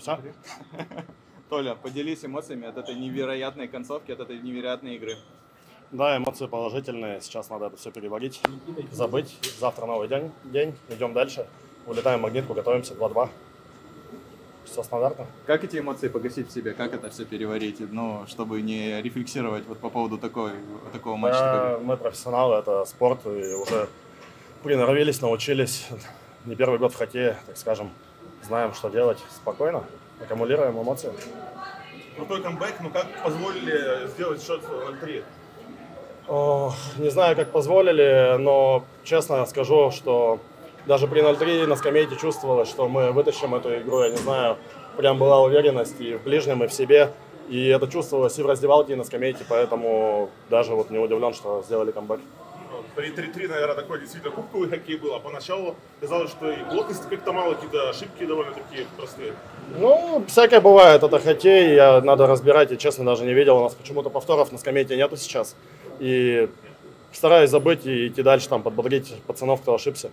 Все? Толя, поделись эмоциями от этой невероятной концовки, от этой невероятной игры. Да, эмоции положительные. Сейчас надо это все переварить, забыть. Завтра новый день. Идем дальше. Улетаем в Магнитку, готовимся 2-2. Все стандартно. Как эти эмоции погасить в себе? Как это все переварить? Ну, чтобы не рефлексировать вот по поводу такого матча. Да, мы профессионалы, это спорт. И уже приноровились, научились. Не первый год в хоккее, так скажем. Знаем, что делать спокойно. Аккумулируем эмоции. Крутой камбэк, но как позволили сделать счет 0-3? Не знаю, как позволили, но честно скажу, что даже при 0-3 на скамейке чувствовалось, что мы вытащим эту игру. Я не знаю, прям была уверенность и в ближнем, и в себе. И это чувствовалось и в раздевалке, и на скамейке, поэтому даже вот не удивлен, что сделали камбэк. При 3-3, наверное, такой действительно кубковый хоккей был. А поначалу казалось, что и плотности как-то мало, какие-то ошибки довольно такие простые. Ну, всякое бывает, это хоккей, надо разбирать, я честно даже не видел, у нас почему-то повторов на скамейке нету сейчас. И стараюсь забыть и идти дальше, там, подбодрить пацанов, кто ошибся.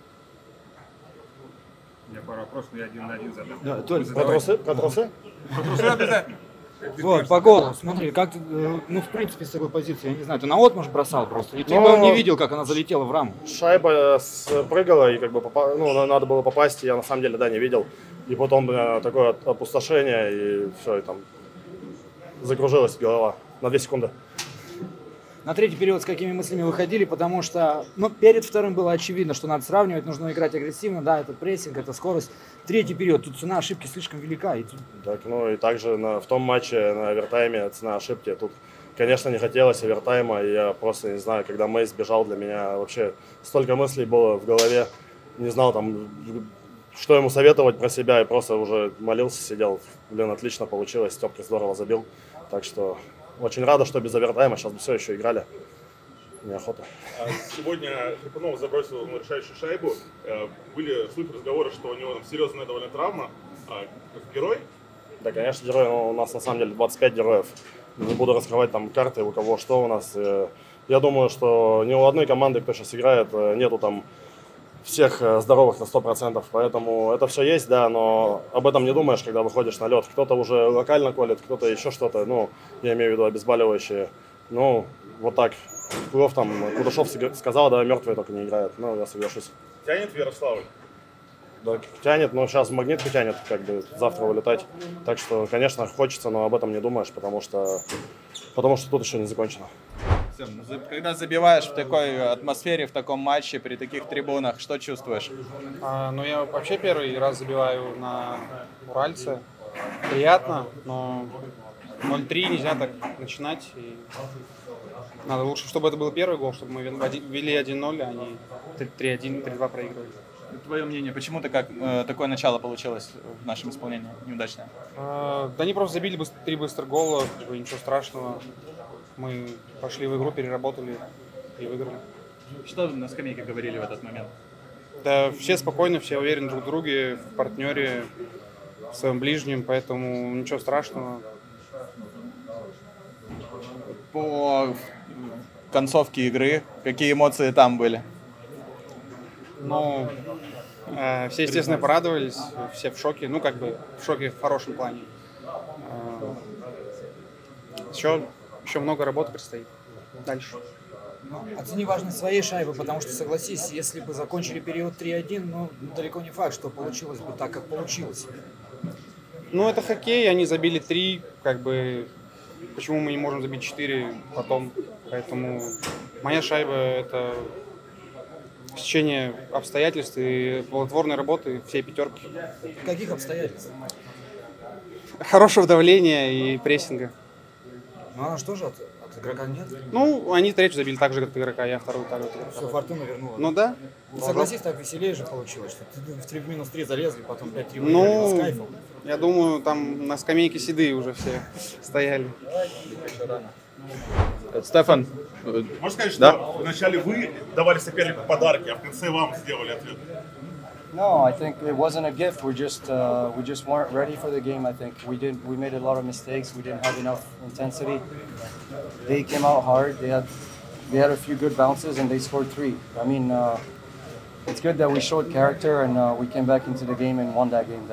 У меня пару вопросов, но я один на один задам. Да, Толь, Про трусы? Про трусы? Про трусы обязательно. Вот, по голу, смотри, как ты, ну, в принципе, с такой позиции, я не знаю, ты на отмашь бросал просто, и ты не видел, как она залетела в раму. Шайба спрыгала, и как бы надо было попасть, я на самом деле, да, не видел. И потом такое опустошение, и все, и там закружилась голова на 2 секунды. На третий период с какими мыслями выходили, потому что, ну, перед вторым было очевидно, что надо сравнивать, нужно играть агрессивно, да, это прессинг, это скорость. Третий период, тут цена ошибки слишком велика. И тут... Так, ну и также в том матче на овертайме цена ошибки. Тут, конечно, не хотелось овертайма, и я просто не знаю, когда Мейс бежал, для меня вообще столько мыслей было в голове, не знал там, что ему советовать про себя, и просто уже молился, сидел. Блин, отлично получилось, Степка здорово забил, так что... Очень рада, что без овертайма, сейчас бы все еще играли. Неохота. Сегодня Хрипунов забросил решающую шайбу. Были слухи, разговоры, что у него там серьезная довольно травма. Герой? Да, конечно, герой. Но у нас на самом деле 25 героев. Не буду раскрывать там карты, у кого что у нас. Я думаю, что ни у одной команды, кто сейчас играет, нету там всех здоровых на 100%, поэтому это все есть, да, но об этом не думаешь, когда выходишь на лед. Кто-то уже локально колет, кто-то еще что-то, ну, я имею в виду обезболивающие. Ну, вот так. Клов там, Кудашов сказал, да, мертвые только не играют, ну, я соглашусь. Тянет в Ярославль? Да, тянет, но сейчас в Магнитку тянет, как бы, завтра вылетать. Так что, конечно, хочется, но об этом не думаешь, потому что тут еще не закончено. Когда забиваешь в такой атмосфере, в таком матче, при таких трибунах, что чувствуешь? Ну, я вообще первый раз забиваю на Уральце. Приятно, но 0-3 нельзя так начинать. И надо лучше, чтобы это был первый гол, чтобы мы вели 1-0, а не 3-1, 3-2 проигрывали. Твое мнение, почему такое начало получилось в нашем исполнении неудачное? Да они просто забили 3 быстрых гола, ничего страшного. Мы пошли в игру, переработали и выиграли. Что на скамейке говорили в этот момент? Да, все спокойны, все уверены друг в друге, в партнере, в своем ближнем, поэтому ничего страшного. По концовке игры, какие эмоции там были? Ну, все, естественно, порадовались, все в шоке, ну, как бы в шоке в хорошем плане. Еще много работы предстоит дальше. Оцени важность своей шайбы, потому что, согласись, если бы закончили период 3-1, ну, далеко не факт, что получилось бы так, как получилось. Ну, это хоккей, они забили 3, как бы, почему мы не можем забить 4 потом, поэтому моя шайба – это стечение обстоятельств и плодотворной работы всей пятерки. Каких обстоятельств? Хорошего давления и прессинга. Ну, она же тоже от игрока нет? Ну, они третью забили так же, как от игрока, я вторую так же. Все, фортуна вернула. Ну да. И согласись, так веселее же получилось, что ты в 3-3 залезли, потом 5-3 выиграли, с кайфом. Я думаю, там на скамейке седые уже все стояли. Стефан, можно сказать, что вначале вы давали сопернику подарки, а в конце вам сделали ответ? No, I think it wasn't a gift. We just weren't ready for the game. I think we made a lot of mistakes. We didn't have enough intensity. They came out hard. They had a few good bounces and they scored 3. I mean, it's good that we showed character and we came back into the game and won that game.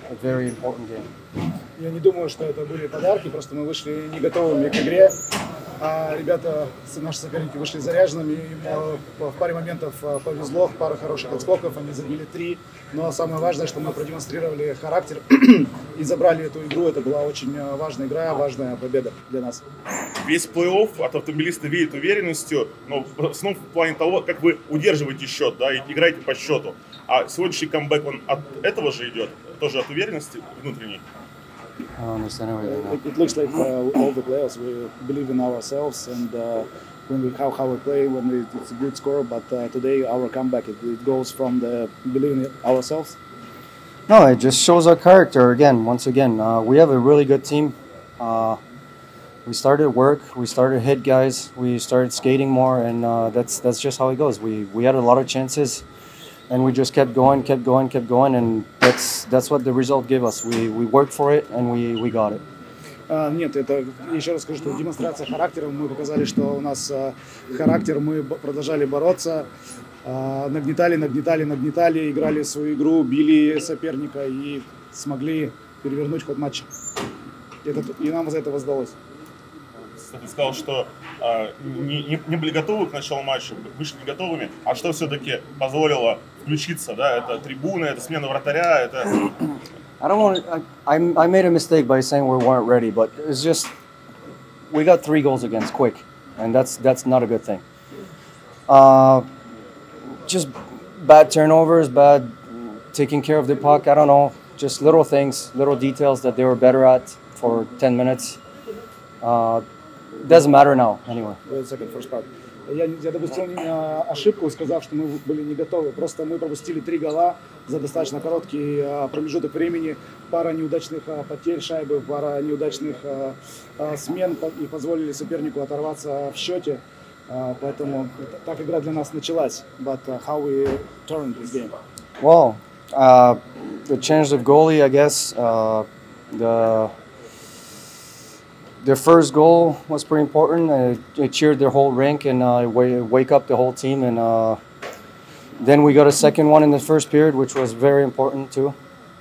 a very important game. Я не думаю, что это были подарки, просто мы вышли не готовыми к игре. А ребята, наши соперники, вышли заряженными, им в паре моментов повезло, пара хороших отскоков, они забили 3. Но самое важное, что мы продемонстрировали характер и забрали эту игру. Это была очень важная игра, важная победа для нас. Весь плей-офф от автомобилиста веет уверенностью, но снова в плане того, как вы удерживаете счет, да, и играете по счету. А сегодняшний камбэк, он от этого же идет, тоже от уверенности внутренней? I don't understand everything now. It looks like all the players, we believe in ourselves and when we how we play, when it's a good score. But today our comeback, it goes from the believing in ourselves. No, it just shows our character again. Once again, we have a really good team. We started work, we started hit guys, we started skating more, and that's just how it goes. We had a lot of chances, and we just kept going, and that's what the result gave us. We worked for it, and we got it. Нет, это, еще раз скажу, что демонстрация характера. Мы показали, что у нас характер, мы продолжали бороться, нагнетали, играли свою игру, били соперника и смогли перевернуть ход матча. И нам за это воздалось. Ты сказал, что не были готовы к началу матча, вышли не готовыми. А что все-таки позволило включиться? Да? Это трибуны, это смена вратаря, это... I don't want to, I made a mistake by saying we weren't ready, but it's just we got 3 goals against quick, and that's not a good thing. Just bad turnovers, bad taking care of the puck. I don't know, just little things, little details that they were better at for 10 minutes. Doesn't matter now, anyway. Я допустил ошибку, сказав, что мы были не готовы. Просто мы пропустили 3 гола за достаточно короткий промежуток времени. Пара неудачных потерь шайбы, пара неудачных смен и позволили сопернику оторваться в счете. Поэтому так игра для нас началась. But how we turned this game? Well, the change of goalie, I guess. Their first goal was pretty important. It cheered their whole rink and wake up the whole team. And then we got a second one in the first period, which was very important too.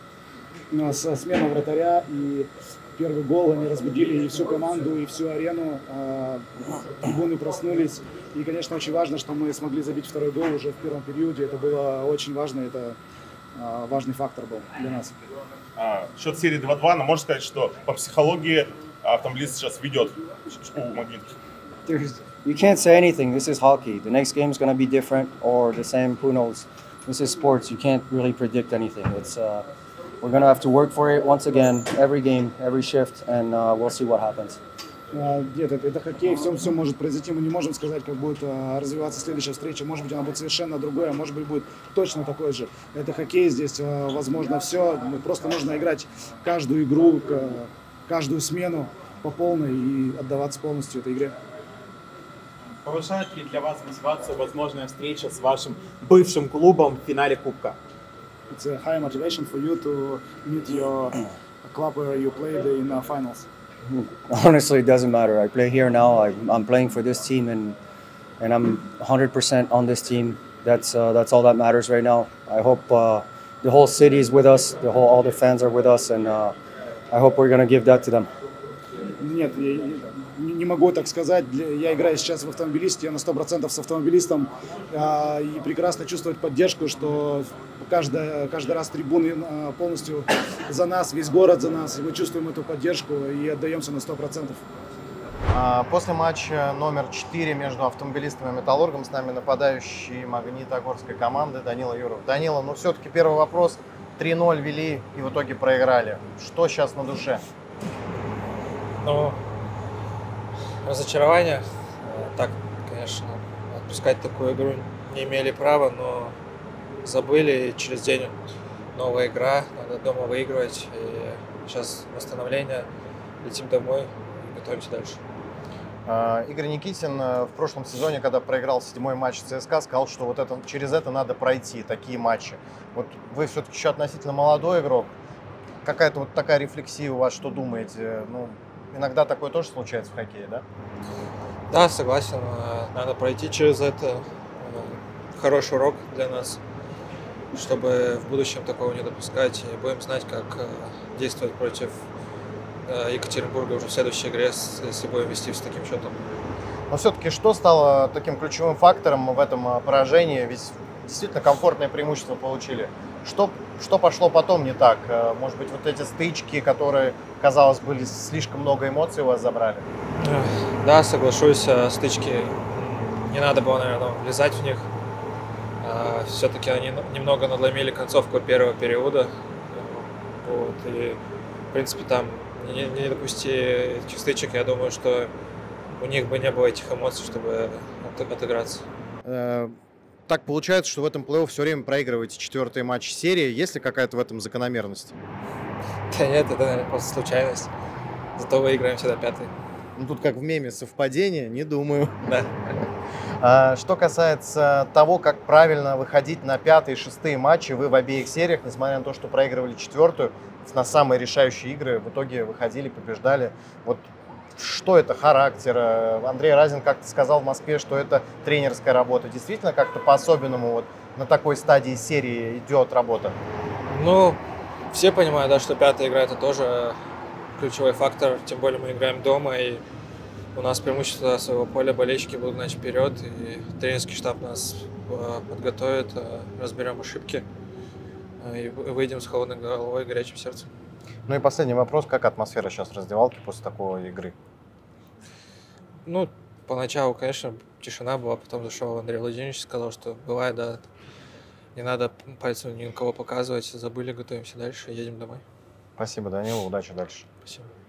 Смена вратаря и первый гол, они разбудили и всю команду, и всю арену. Трибуны проснулись. И, конечно, очень важно, что мы смогли забить второй гол уже в первом периоде. Это было очень важно, это важный фактор был для нас. Счет серии 2-2, но можно сказать, что по психологии автомобилист сейчас ведет у Магнитки. You can't say anything. This is hockey. The next game is going to be different or the same. Who knows? This is sports. You can't really predict anything. It's we're going to have to work for it once again, every game, every shift, and we'll see what happens. Нет, это хоккей, все может произойти. Мы не можем сказать, как будет развиваться следующая встреча. Может быть, она будет совершенно другая, а может быть, будет точно такой же. Это хоккей, здесь возможно все. Просто нужно играть каждую игру, каждую смену по полной и отдаваться полностью этой игре. Повышает ли для вас мотивацию возможная встреча с вашим бывшим клубом в финале Кубка? It's a high motivation for you to meet your club where you played in the finals. Honestly, it doesn't matter. I play here now. I'm playing for this team, and I'm 100% on this team. That's all that matters right now. I hope the whole city is with us. All the fans are with us, and I hope we're gonna give that to them. Нет, не могу так сказать. Я играю сейчас в автомобилисте, я на 100% с автомобилистом. И прекрасно чувствовать поддержку, что каждый раз трибуны полностью за нас, весь город за нас. И мы чувствуем эту поддержку и отдаемся на 100%. После матча номер 4 между автомобилистом и Металлургом с нами нападающий Магнитогорской команды Данила Юров. Данила, ну все-таки первый вопрос. 3-0 вели и в итоге проиграли. Что сейчас на душе? Ну, разочарование. Так, конечно, отпускать такую игру не имели права, но забыли. И через день новая игра, надо дома выигрывать. И сейчас восстановление, летим домой и готовимся дальше. Игорь Никитин в прошлом сезоне, когда проиграл 7-й матч ЦСКА, сказал, что вот это, через это надо пройти, такие матчи. Вот вы все-таки еще относительно молодой игрок. Какая-то вот такая рефлексия у вас, что думаете? Ну, иногда такое тоже случается в хоккее, да? Да, согласен. Надо пройти через это. Хороший урок для нас. чтобы в будущем такого не допускать. И будем знать, как действовать против Екатеринбурга уже в следующей игре, если будем вести с таким счетом. Но все-таки что стало таким ключевым фактором в этом поражении? Ведь действительно комфортное преимущество получили. Что пошло потом не так? Может быть, вот эти стычки, которые, казалось, были слишком много эмоций, у вас забрали? Да, соглашусь, стычки. Не надо было, наверное, влезать в них. Все-таки они немного надломили концовку первого периода. Вот, и, в принципе, там не допусти этих стычек, я думаю, что у них бы не было этих эмоций, чтобы отыграться. Так получается, что в этом плей-офф все время проигрываете 4-й матч серии. Есть ли какая-то в этом закономерность? Да нет, это, наверное, просто случайность. Зато выиграем всегда 5-й. Ну, тут как в меме совпадение, не думаю. Да. Что касается того, как правильно выходить на 5-й и 6-й матчи, вы в обеих сериях, несмотря на то, что проигрывали 4-ю, на самые решающие игры в итоге выходили, побеждали. Вот что это? Характер? Андрей Разин как-то сказал в Москве, что это тренерская работа. Действительно как-то по-особенному вот на такой стадии серии идет работа? Ну, все понимают, да, что 5-я игра — это тоже ключевой фактор, тем более мы играем дома, и у нас преимущество своего поля, болельщики будут гнать вперед, и тренерский штаб нас подготовит, разберем ошибки и выйдем с холодной головой и горячим сердцем. Ну и последний вопрос. Как атмосфера сейчас в раздевалке после такой игры? Ну, поначалу, конечно, тишина была, потом зашел Андрей Владимирович, сказал, что бывает, да, не надо пальцем ни на кого показывать, забыли, готовимся дальше, едем домой. Спасибо, Данила, удачи дальше. Спасибо.